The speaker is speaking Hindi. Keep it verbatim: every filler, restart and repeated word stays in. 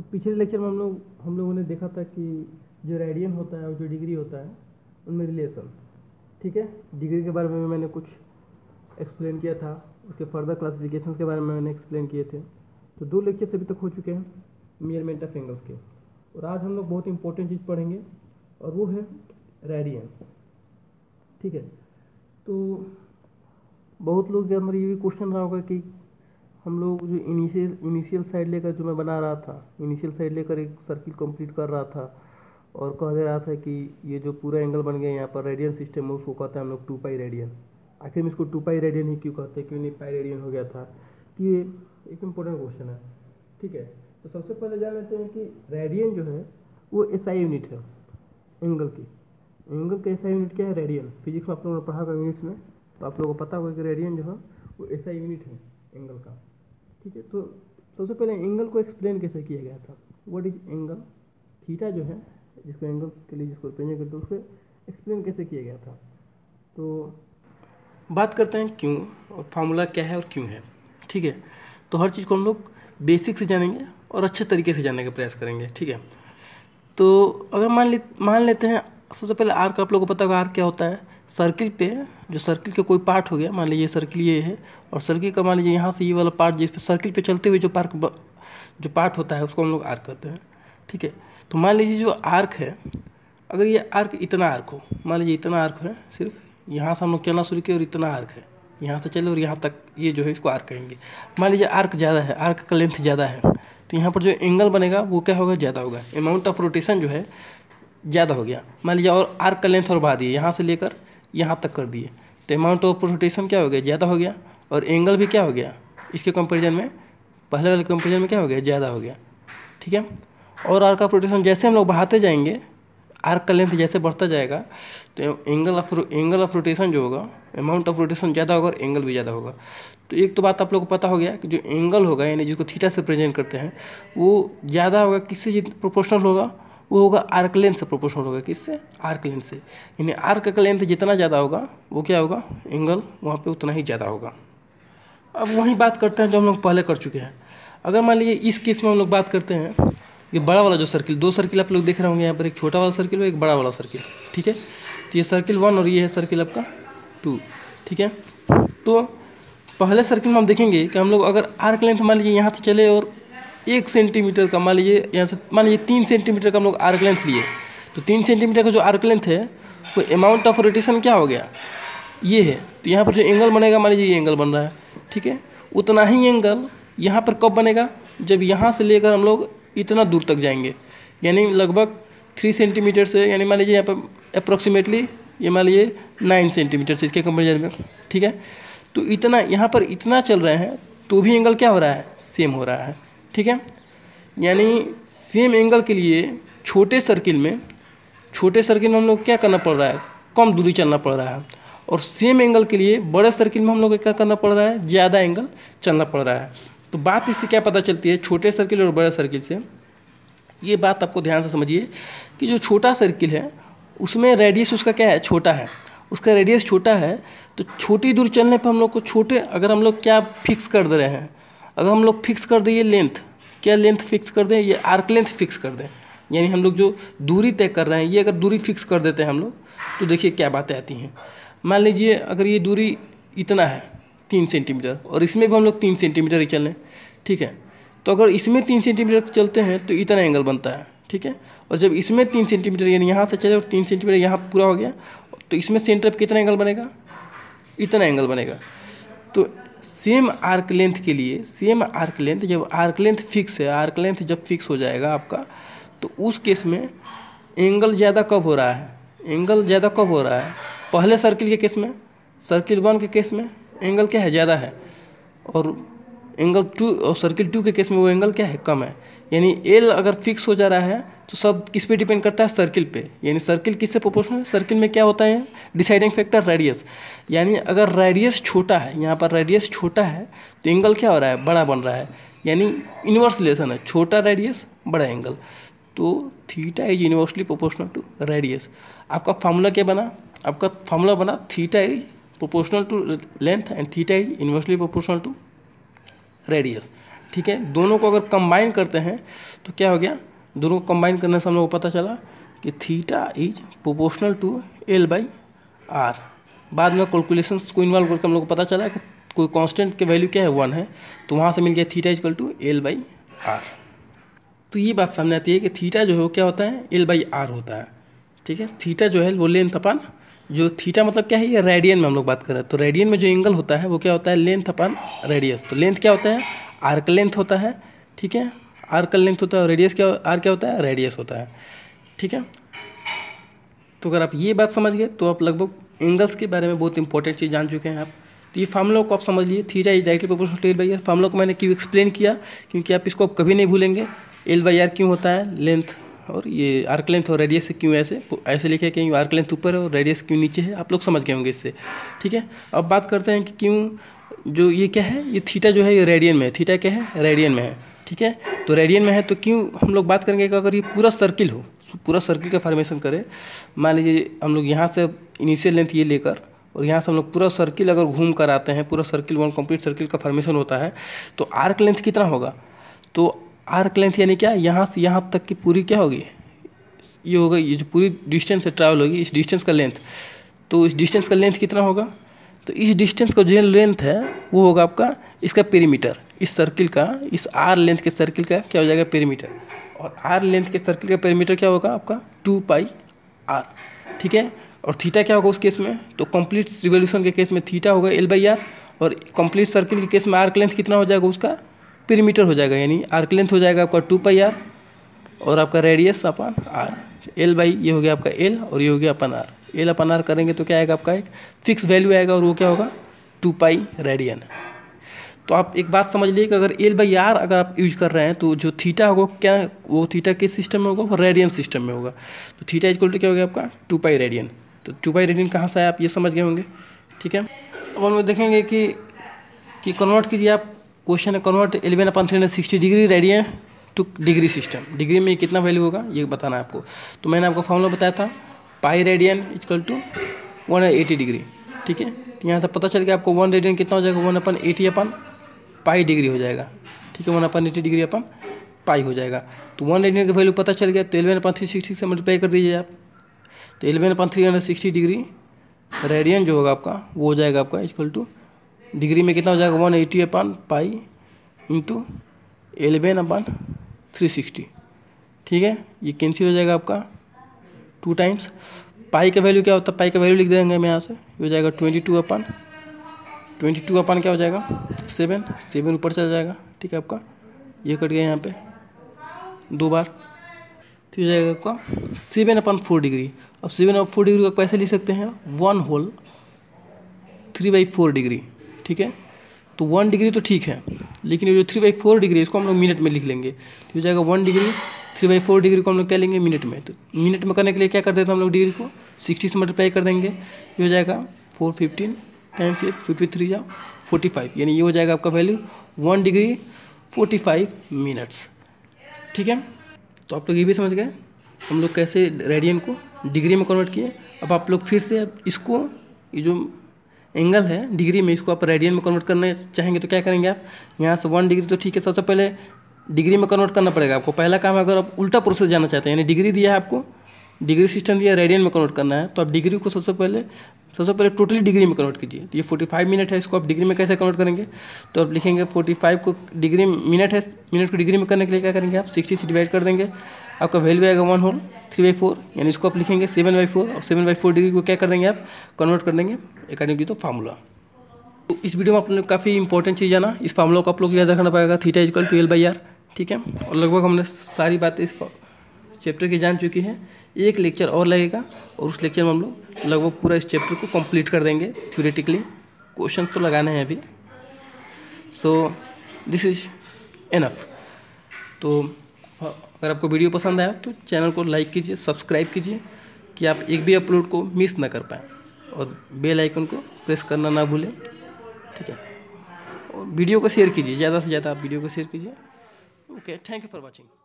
पिछले लेक्चर में हम लोग हम लोगों ने देखा था कि जो रेडियन होता है और जो डिग्री होता है उनमें रिलेशन, ठीक है। डिग्री के बारे में मैंने कुछ एक्सप्लेन किया था, उसके फर्दर क्लासिफिकेशन के बारे में मैंने एक्सप्लेन किए थे। तो दो लेक्चर्स अभी तक हो चुके हैं मेजरमेंट ऑफ एंगल्स के, और आज हम लोग बहुत इंपॉर्टेंट चीज़ पढ़ेंगे और वो है रेडियन, ठीक है। तो बहुत लोग के अंदर ये भी क्वेश्चन रहा होगा कि हम लोग जो इनिशियल इनिशियल साइड लेकर जो मैं बना रहा था, इनिशियल साइड लेकर एक सर्किल कंप्लीट कर रहा था और कह दे रहा था कि ये जो पूरा एंगल बन गया यहाँ पर रेडियन सिस्टम है, उसको कहते हैं हम लोग टू पाई रेडियन। आखिर में इसको टू पाई रेडियन ही क्यों कहते हैं, क्यों नहीं पाई रेडियन हो गया था? तो ये एक इम्पोर्टेंट क्वेश्चन है, ठीक है। तो सबसे पहले जान लेते हैं कि रेडियन जो है वो एसआई यूनिट है एंगल की। एंगल का एसआई यूनिट क्या है? रेडियन। फिजिक्स में आप लोगों ने पढ़ा होगा यूनिट्स में, तो आप लोगों को पता होगा कि रेडियन जो है वो एसआई यूनिट है एंगल का, ठीक है। तो सबसे पहले एंगल को एक्सप्लेन कैसे किया गया था? What is angle? थीटा जो है जिसको एंगल के लिए जिसको रिप्रेजेंट करते हैं उसको एक्सप्लेन कैसे किया गया था? तो बात करते हैं क्यों और फार्मूला क्या है और क्यों है, ठीक है। तो हर चीज़ को हम लोग बेसिक से जानेंगे और अच्छे तरीके से जानने का प्रयास करेंगे, ठीक है। तो अगर मान ले मान लेते हैं सबसे पहले आर्क, आप लोगों को पता होगा आर्क क्या होता है। सर्किल पे जो सर्किल का कोई पार्ट हो गया, मान लीजिए सर्किल ये है और सर्किल का मान लीजिए यहाँ से ये वाला पार्ट जिस पे सर्किल पे चलते हुए जो पार्क जो पार्ट होता है उसको हम लोग आर्क कहते हैं, ठीक है। तो मान लीजिए जो आर्क है, अगर ये आर्क इतना आर्क हो, मान लीजिए इतना आर्क है, सिर्फ यहाँ से हम लोग चलना शुरू किए और इतना आर्क है, यहाँ से चले और यहाँ तक, ये जो है इसको आर्क कहेंगे। मान लीजिए आर्क ज़्यादा है, आर्क का लेंथ ज़्यादा है, तो यहाँ पर जो एंगल बनेगा वो क्या होगा? ज़्यादा होगा। अमाउंट ऑफ रोटेशन जो है ज़्यादा हो गया। मान लीजिए और आर्क का लेंथ और बढ़ा दिए, यहाँ से लेकर यहाँ तक कर दिए, तो अमाउंट ऑफ रोटेशन क्या हो गया? ज़्यादा हो गया। और एंगल भी क्या हो गया? इसके कंपेरिजन में, पहले वाले कंपेरिजन में क्या हो गया? ज़्यादा हो गया, ठीक है। और आर्क ऑफ रोटेशन जैसे हम लोग बढ़ाते जाएंगे, आर्क का लेंथ जैसे बढ़ता जाएगा, तो angle of angle of rotation जो होगा, अमाउंट ऑफ रोटेशन ज़्यादा होगा और एंगल भी ज़्यादा होगा। तो एक तो बात आप लोग को पता हो गया कि जो एंगल होगा, यानी जिसको थीटा से प्रेजेंट करते हैं, वो ज़्यादा होगा, किससे प्रोपोर्शनल होगा? वो होगा आर्क लेंथ से प्रोपोर्शनल होगा। किससे? आर्क लेंथ से। यानी आर्क का लेंथ जितना ज़्यादा होगा वो क्या होगा? एंगल वहाँ पे उतना ही ज़्यादा होगा। अब वही बात करते हैं जो हम लोग पहले कर चुके हैं। अगर मान लीजिए इस केस में हम लोग बात करते हैं, ये बड़ा वाला जो सर्किल, दो सर्किल आप लोग देख रहे होंगे यहाँ पर, एक छोटा वाला सर्किल और एक बड़ा वाला सर्किल, ठीक है। तो ये सर्किल वन और ये है सर्किल आपका टू, ठीक है। तो पहले सर्किल में हम देखेंगे कि हम लोग अगर आर्क लेंथ मान लीजिए यहाँ से चले और एक सेंटीमीटर का, मान लीजिए यहाँ से मान लीजिए तीन सेंटीमीटर का हम लोग आर्क लेंथ लिए, तो तीन सेंटीमीटर का जो आर्क लेंथ है वो अमाउंट ऑफ रोटेशन क्या हो गया? ये है। तो यहाँ पर जो एंगल बनेगा, मान लीजिए ये एंगल बन रहा है, ठीक है। उतना ही एंगल यहाँ पर कब बनेगा? जब यहाँ से लेकर हम लोग इतना दूर तक जाएंगे, यानी लगभग थ्री सेंटीमीटर से, यानी मान लीजिए यहाँ पर अप्रॉक्सीमेटली ये मान लीजिए नाइन सेंटीमीटर से इसके कंपेरिजन में, ठीक है। तो इतना यहाँ पर इतना चल रहे हैं तो भी एंगल क्या हो रहा है? सेम हो रहा है, ठीक है। यानी सेम एंगल के लिए छोटे सर्किल में छोटे सर्किल में हम लोग क्या करना पड़ रहा है? कम दूरी चलना पड़ रहा है। और सेम एंगल के लिए बड़े सर्किल में हम लोग को क्या करना पड़ रहा है? ज़्यादा एंगल चलना पड़ रहा है। तो बात इससे क्या पता चलती है छोटे सर्किल और बड़े सर्किल से? ये बात आपको ध्यान से समझिए कि जो छोटा सर्किल है उसमें रेडियस उसका क्या है? छोटा है। उसका रेडियस छोटा है, तो छोटी दूर चलने पर हम लोग को छोटे, अगर हम लोग क्या फिक्स कर दे रहे हैं, अगर हम लोग फिक्स कर दें ये लेंथ, क्या लेंथ फिक्स कर दें? ये आर्क लेंथ फिक्स कर दें। यानी हम लोग जो दूरी तय कर रहे हैं, ये अगर दूरी फिक्स कर देते हैं हम लोग, तो देखिए क्या बातें आती हैं। मान लीजिए अगर ये दूरी इतना है तीन सेंटीमीटर और इसमें भी हम लोग तीन सेंटीमीटर ही चलें, ठीक है। तो अगर इसमें तीन सेंटीमीटर चलते हैं तो इतना एंगल बनता है, ठीक है। और जब इसमें तीन सेंटीमीटर यानी यहाँ से चले और तीन सेंटीमीटर यहाँ पूरा हो गया, तो इसमें सेंटर पर कितना एंगल बनेगा? इतना एंगल बनेगा। तो सेम आर्क लेंथ के लिए, सेम आर्क लेंथ, जब आर्क लेंथ फिक्स है, आर्क लेंथ जब फिक्स हो जाएगा आपका, तो उस केस में एंगल ज़्यादा कब हो रहा है? एंगल ज़्यादा कब हो रहा है? पहले सर्किल के केस में, सर्किल वन के केस में एंगल क्या है? ज़्यादा है। और एंगल टू और सर्किल टू के केस में वो एंगल क्या है? कम है। यानी एल अगर फिक्स हो जा रहा है तो सब किस पे डिपेंड करता है? सर्किल पे। यानी सर्किल किससे प्रोपोर्शनल है? सर्किल में क्या होता है? Deciding factor radius. यानी अगर रेडियस छोटा है, यहाँ पर रेडियस छोटा है, तो एंगल क्या हो रहा है? बड़ा बन रहा है। यानी इन्वर्स रिलेशन है, छोटा रेडियस बड़ा एंगल। तो theta is inversely proportional to radius. आपका फार्मूला क्या बना? आपका फार्मूला बना theta is proportional to length and theta is inversely proportional to radius, ठीक है। दोनों को अगर कंबाइन करते हैं तो क्या हो गया, दोनों को कंबाइन करने से हम लोग को पता चला कि theta is proportional to L by R. बाद में कैलकुलेशंस को इन्वॉल्व करके हम लोग को पता चला कि कोई कांस्टेंट के वैल्यू क्या है, वन है, तो वहाँ से मिल गया theta is equal to L by R. तो ये बात सामने आती है कि थीटा जो है वो क्या होता है, एल बाई आर होता है, ठीक है। थीटा जो है वो लेंथ अपन, जो थीटा मतलब क्या है, ये रेडियन में हम लोग बात कर रहे हैं, तो रेडियन में जो एंगल होता है वो क्या होता है, लेंथ अपन रेडियस। तो लेंथ क्या होता है, आर्क लेंथ होता है, ठीक है, आर्क लेंथ होता है, और रेडियस क्या, आर क्या होता है, रेडियस होता है, ठीक है। तो अगर आप ये बात समझ गए तो आप लगभग एंगल्स के बारे में बहुत इंपॉर्टेंट चीज़ जान चुके हैं आप। तो ये फार्मूला को आप समझ लिए, theta is directly proportional to L by R. Formula को मैंने क्यों एक्सप्लेन किया, क्योंकि आप इसको आप कभी नहीं भूलेंगे। एल बाई आर क्यों होता है, लेंथ, और ये आर्क लेंथ और रेडियस से क्यों ऐसे ऐसे लिखे कि आर्क लेंथ ऊपर है और रेडियस क्यों नीचे है, आप लोग समझ गए होंगे इससे, ठीक है। अब बात करते हैं कि क्यों जो ये क्या है, ये थीटा जो है ये रेडियन में है, थीटा क्या है, रेडियन में है, ठीक है। तो रेडियन में है तो क्यों हम लोग बात करेंगे कि अगर ये पूरा सर्किल हो, पूरा सर्किल का फॉर्मेशन करे, मान लीजिए हम लोग यहाँ से इनिशियल लेंथ ये लेकर और यहाँ से हम लोग पूरा सर्किल अगर घूम कर आते हैं, पूरा सर्किल वन कंप्लीट सर्किल का फॉर्मेशन होता है, तो आर्क लेंथ कितना होगा, तो आर्क लेंथ यानी क्या, यहाँ से यहाँ तक की पूरी क्या होगी, ये होगा, ये जो पूरी डिस्टेंस से ट्रैवल होगी, इस डिस्टेंस का लेंथ, तो इस डिस्टेंस का लेंथ कितना होगा, तो इस डिस्टेंस का जो लेंथ है वो होगा आपका इसका पेरीमीटर, इस सर्किल का, इस आर लेंथ के सर्किल का क्या हो जाएगा, पेरीमीटर। और आर लेंथ के सर्किल का पेरीमीटर क्या होगा आपका, टू पाई आर, ठीक है। और थीटा क्या होगा उस केस में, तो कंप्लीट रिवोल्यूशन के केस में थीटा होगा एल बाई आर, और कंप्लीट सर्किल के केस में आर्क लेंथ कितना हो जाएगा, उसका पेरीमीटर हो जाएगा, यानी आर्क लेंथ हो जाएगा आपका टू पाई आर, और आपका radius upon R, L by ये हो गया आपका एल, और ये हो गया upon R. L upon R करेंगे तो क्या आएगा आपका, एक फिक्स वैल्यू आएगा, और वो क्या होगा, टू पाई रेडियन। तो आप एक बात समझ लीजिए कि अगर एल बाई आर अगर आप यूज कर रहे हैं तो जो थीटा होगा क्या, वो थीटा किस सिस्टम में होगा, वो रेडियन सिस्टम में होगा। तो थीटा इक्वल टू क्या हो गया आपका, टू पाई रेडियन। तो टू पाई रेडियन कहाँ से आया, आप ये समझ गए होंगे, ठीक है। अब हम लोग देखेंगे कि कि कन्वर्ट कीजिए आप, क्वेश्चन है convert eleven upon three hundred sixty degree radian to degree system. Degree में कितना वैल्यू होगा ये बताना है आपको। तो मैंने आपको फॉर्मूला बताया था, pi radian equal to one eighty degree, ठीक है। तो यहाँ से पता चल गया आपको वन रेडियन कितना हो जाएगा, one upon eighty upon pi degree हो जाएगा, ठीक है, one upon eighty degree upon pi हो जाएगा। तो वन रेडियन का वैल्यू पता चल गया, तो इलेवन अपन थ्री सिक्सटी से मल्टीप्लाई कर दीजिए आप, तो eleven upon three hundred sixty degree radian जो होगा आपका वो हो जाएगा आपका इक्वल टू डिग्री में कितना हो जाएगा, one eighty upon pi into eleven upon three sixty, ठीक है। ये कैंसिल हो जाएगा आपका टू टाइम्स। पाई का वैल्यू क्या होता है, पाई का वैल्यू लिख देंगे हम यहाँ से, ये हो जाएगा twenty two upon twenty two upon क्या हो जाएगा, सेवन, सेवन ऊपर चला जाएगा, ठीक है। आपका ये कट गया यहाँ पे दो बार, तो हो जाएगा आपका सेवन अपन फोर डिग्री। अब सेवन और फोर डिग्री को कैसे लिख सकते हैं, one whole three by four degree, ठीक है। तो वन डिग्री तो ठीक है, लेकिन ये जो थ्री बाई फोर डिग्री इसको हम लोग मिनट में लिख लेंगे, तो हो जाएगा one degree, three by four degree को हम लोग क्या लेंगे, मिनट में। तो मिनट में करने के लिए क्या करते थे हम लोग, डिग्री को सिक्सटी से मल्टीप्लाई कर देंगे, ये हो जाएगा four fifteen times eight fifty three या फोर्टी फाइव, यानी ये हो जाएगा आपका value one degree forty five minutes, ठीक है। तो आप लोग ये भी समझ गए हम लोग कैसे रेडियन को डिग्री में कन्वर्ट किए। अब आप लोग फिर से इसको, ये जो एंगल है डिग्री में, इसको आप रेडियन में कन्वर्ट करना चाहेंगे तो क्या करेंगे आप, यहाँ से वन डिग्री तो ठीक है, सबसे पहले डिग्री में कन्वर्ट करना पड़ेगा आपको। पहला काम है, अगर आप उल्टा प्रोसेस जाना चाहते हैं, यानी डिग्री दिया है आपको, डिग्री सिस्टम दिया रेडियन में कन्वर्ट करना है, तो आप डिग्री को सबसे पहले सबसे पहले टोटली डिग्री में कन्वर्ट कीजिए। तो ये फोर्टी फाइव मिनट है, इसको आप डिग्री में कैसे कन्वर्ट करेंगे, तो आप लिखेंगे फोर्टी फाइव को डिग्री मिनट है, मिनट को डिग्री में करने के लिए क्या करेंगे आप, सिक्सटी से डिवाइड कर देंगे, आपका वैल्यू आएगा one whole three by four, यानी इसको आप लिखेंगे सेवन बाई फोर, और सेवन बाई फोर डिग्री को क्या कर देंगे आप, कन्वर्ट कर देंगे अकॉर्डिंग टू द फार्मूला। तो इस वीडियो में आपने काफ़ी इंपॉर्टेंट चीज़ जाना, इस फार्मूला को आप लोग याद रखना पड़ेगा, theta equal to L by R, ठीक है। और लगभग हमने सारी बातें इस चैप्टर की जान चुकी हैं। एक लेक्चर और लगेगा, और उस लेक्चर में हम लोग लगभग पूरा इस चैप्टर को कंप्लीट कर देंगे थ्योरेटिकली। क्वेश्चन तो लगाने हैं अभी, सो दिस इज एनफ। तो अगर आपको वीडियो पसंद आया तो चैनल को लाइक कीजिए, सब्सक्राइब कीजिए, कि आप एक भी अपलोड को मिस ना कर पाएँ, और बेल आइकन को प्रेस करना ना भूलें, ठीक है। और वीडियो को शेयर कीजिए, ज़्यादा से ज़्यादा आप वीडियो को शेयर कीजिए। Okay, thank you for watching.